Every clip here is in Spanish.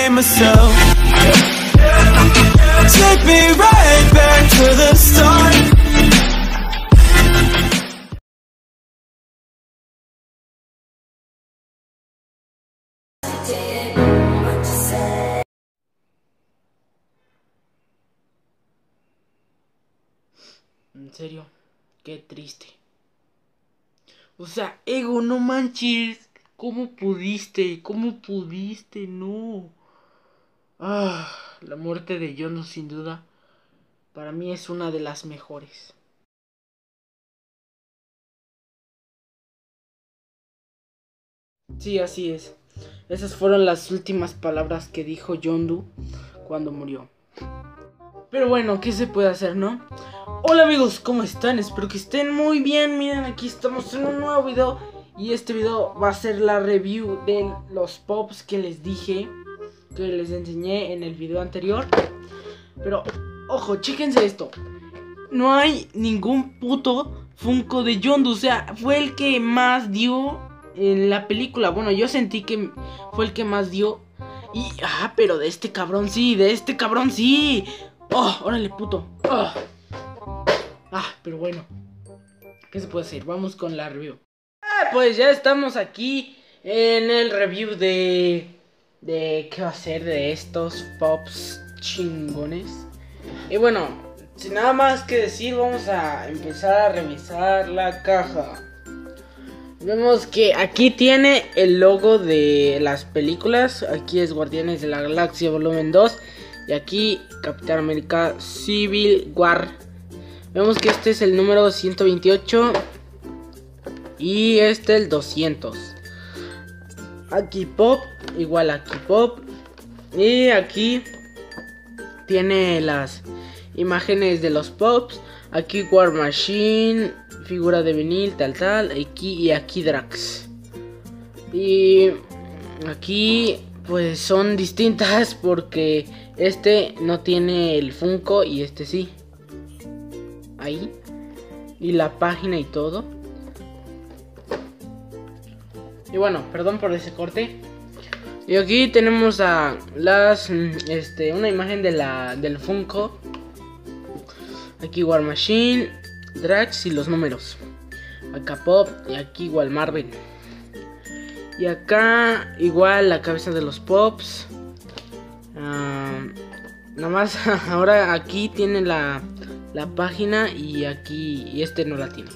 blame myself. Take me right back to the start. En serio, qué triste. O sea, Ego, no manches. ¿Cómo pudiste? ¿Cómo pudiste? No. La muerte de Yondu sin duda para mí es una de las mejores. Sí, así es. Esas fueron las últimas palabras que dijo Yondu cuando murió. Pero bueno, ¿qué se puede hacer, no? Hola amigos, ¿cómo están? Espero que estén muy bien. Miren, aquí estamos en un nuevo video. Y este video va a ser la review de los pops que les dije, que les enseñé en el video anterior. Pero, ojo, chéquense esto. No hay ningún puto Funko de Yondu. O sea, fue el que más dio en la película. Bueno, yo sentí que fue el que más dio. Y, pero de este cabrón sí, de este cabrón sí. Órale, puto. Pero bueno, ¿qué se puede hacer? Vamos con la review. Pues ya estamos aquí en el review de ¿qué va a ser? De estos pops chingones. Y bueno, sin nada más que decir, vamos a empezar a revisar la caja. Vemos que aquí tiene el logo de las películas. Aquí es Guardianes de la Galaxia Volumen 2. Y aquí Capitán América Civil War. Vemos que este es el número 128. Y este el 200. Aquí pop, igual aquí pop. Y aquí tiene las imágenes de los pops. Aquí War Machine, figura de vinil, tal. Y aquí Drax. Y aquí pues son distintas porque este no tiene el Funko y este sí. Ahí. Y la página y todo. Y bueno, perdón por ese corte. Y aquí tenemos a una imagen de del Funko. Aquí War Machine, Drax y los números. Acá Pop y aquí igual Marvel. Y acá igual la cabeza de los Pops. Nada más ahora aquí tiene la página y aquí y este no la tiene.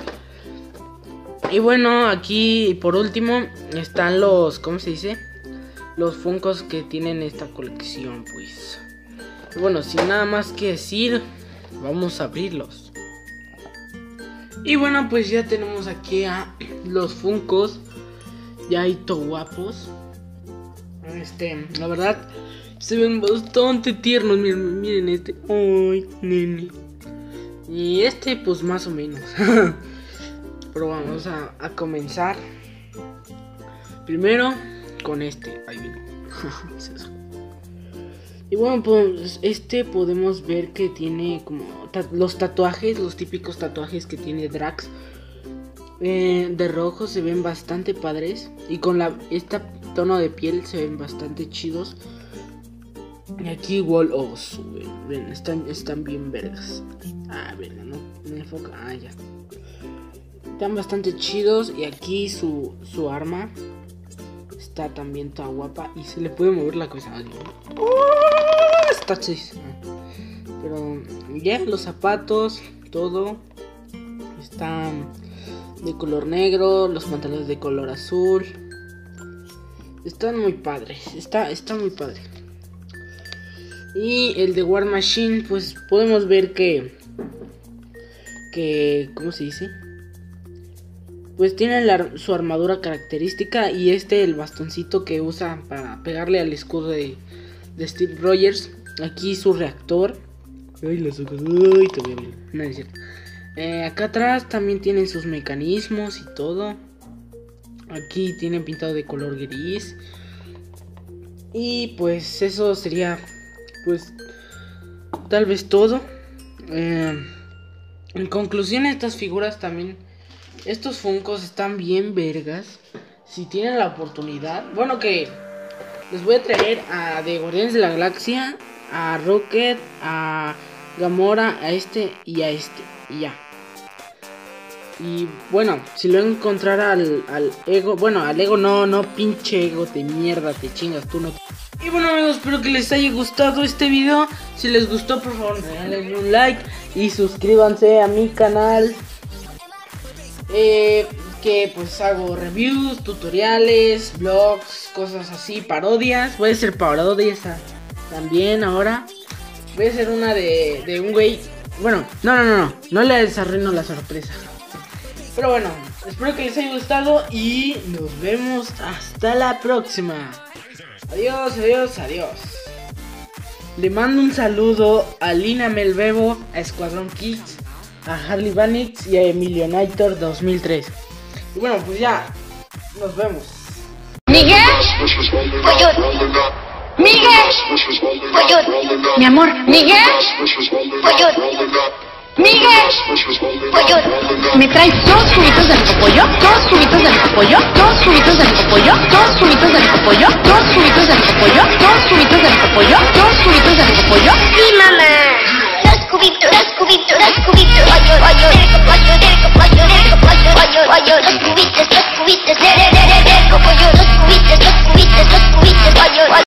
Y bueno, aquí por último están los, ¿cómo se dice? Los Funkos que tienen esta colección, pues. Y bueno, sin nada más que decir, vamos a abrirlos. Y bueno, pues ya tenemos aquí a los Funkos. Ya hay todo guapos. La verdad, se ven bastante tiernos. Miren este. Ay, nene. Y este, pues más o menos. Pero vamos a comenzar. Primero con este. Ahí vino. Y bueno, pues podemos ver que tiene como los tatuajes, los típicos tatuajes que tiene Drax. De rojo se ven bastante padres. Y con este tono de piel se ven bastante chidos. Y aquí igual, ven, están bien vergas. Ven, no me enfoca. Ya. Están bastante chidos. Y aquí su arma está también toda guapa. Y se le puede mover la cabeza. Está chis. Pero ya, los zapatos, todo están de color negro. Los pantalones de color azul. Están muy padres. Está muy padre. Y el de War Machine, pues podemos ver que ¿cómo se dice? Pues tiene su armadura característica. Y el bastoncito que usa para pegarle al escudo de Steve Rogers. Aquí su reactor. Ay, los ojos. Ay, te voy a ver. No es cierto. Acá atrás también tienen sus mecanismos y todo. Aquí tienen pintado de color gris. Y pues eso sería, pues, tal vez todo. En conclusión, estas figuras también, estos Funkos están bien vergas. Si tienen la oportunidad, bueno, que les voy a traer a de Guardianes de la Galaxia, a Rocket, a Gamora, a este y a este. Y ya. Y bueno, si luego encontrar al Ego. Bueno, al Ego no, pinche Ego de mierda, te chingas, tú no. Y bueno amigos, espero que les haya gustado este video. Si les gustó, por favor, denle un like y suscríbanse a mi canal. Que pues hago reviews, tutoriales, vlogs, cosas así, parodias. Voy a hacer parodias también ahora. Voy a hacer una de un güey. Bueno, no les arruino la sorpresa. Pero bueno, espero que les haya gustado y nos vemos hasta la próxima. Adiós. Le mando un saludo a Lina Melbebo, a Escuadrón Kids, a Harley Vanix y a Emilionator 2003. Y bueno, pues ya, nos vemos. Miguel, Miguel, mi amor, Miguel, Miguel, ¿me traes 2 cubitos de ricopollo? 2 cubitos de ricopollo, 2 cubitos de ricopollo, 2 cubitos de ricopollo, 2 cubitos de ricopollo, 2 cubitos de ricopollo, 2 cubitos de ricopollo. Sí, mamá. 2 cubitos, 2 cubitos, 2 cubitos, pollo, pollo, ricopollo, ricopollo, ricopollo, pollo, pollo, 2 cubitos, 2 cubitos,